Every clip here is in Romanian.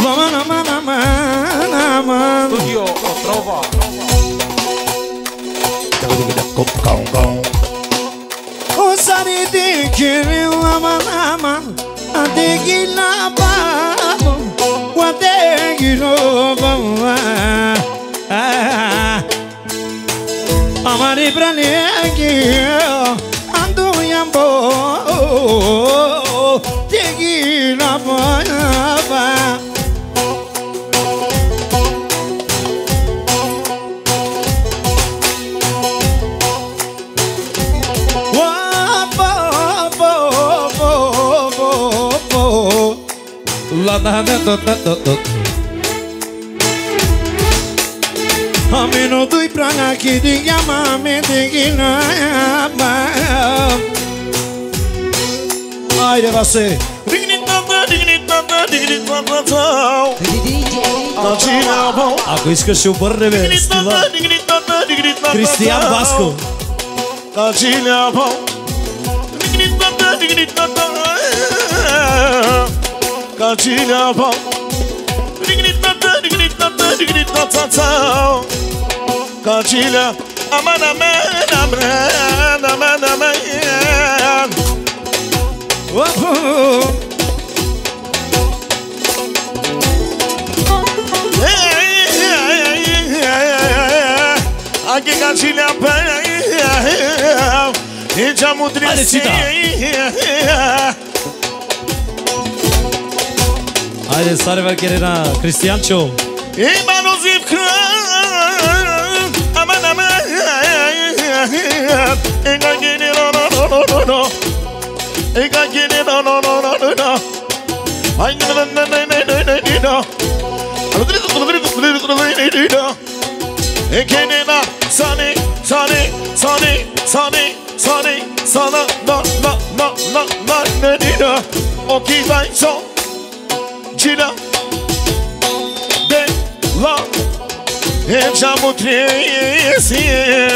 Studio Otrova. O sari de kiri aman adegila babo wadegilo baba amari bralegi ando yambo degila baba Amino dui prana ki di yama me digina ba. Haydi bası. Ako iska super rebe stila. Cristian Vasco. Cantina pau, cantina, amana aqui cantina e já mudrece. Haydi sarı ver kerina Cristiancho. İmanuzif kran aman aman Ega gini no no no no no no Ega gini no no no no no no Ay no no no no no no no Ekenina sani sani sani sani sani sana no no no no no no O ki vai so Gina de la e já mutreci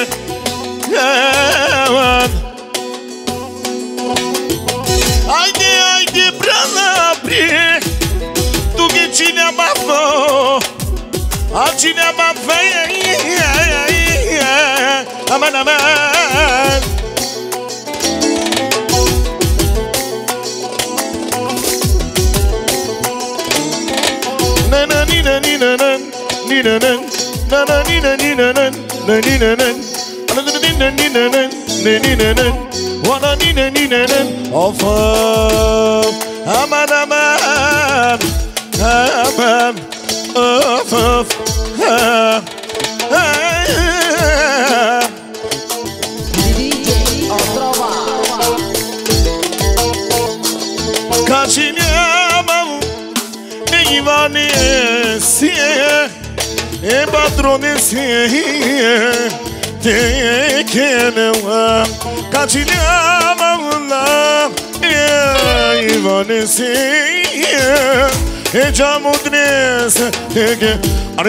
Haydi brana abri tu que tinha bafo a tinha bafo aman aman Of aman aman aman of Cacinhamam Ivanesi E padronesi Tekenewa Cacinhamam la Ivanesi E camudnes Teke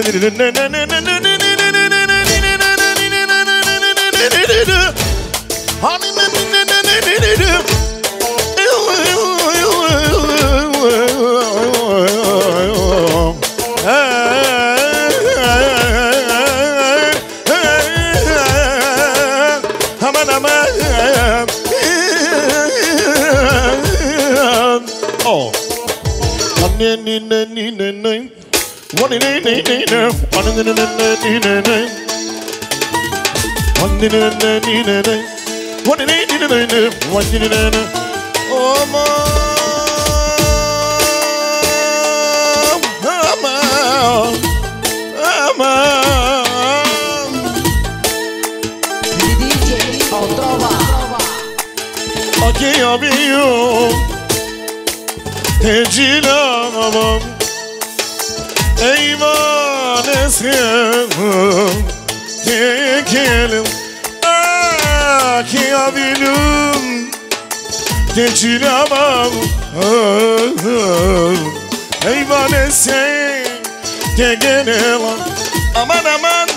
Aman aman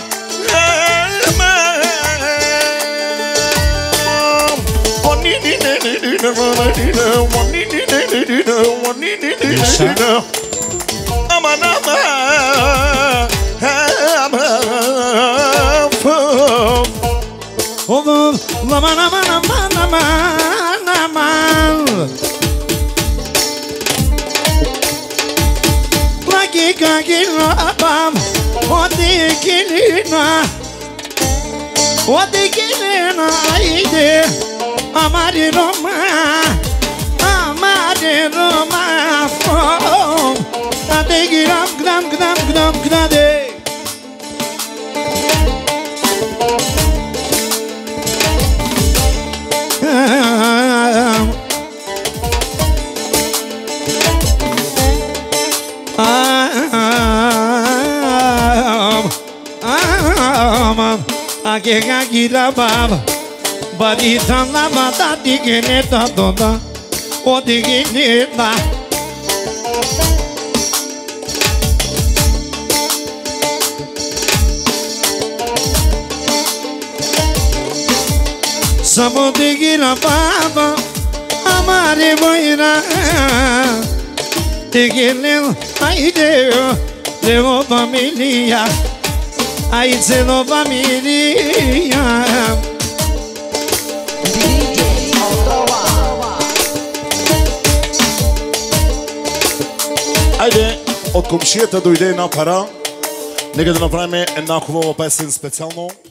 Aman Laman, aman, aman, aman, aman. Lagi kaki lapam, odi kilina, ide, amari Roma, from, ade gram, grade. Gira baba, barita na mata digneta dona, o digneta. Samo digira baba, amare boira, digilel aide, levo familia. Aí se no familia. Ajde, od komšijeta dojde jedna para. Neka da napravime една хубава песен специално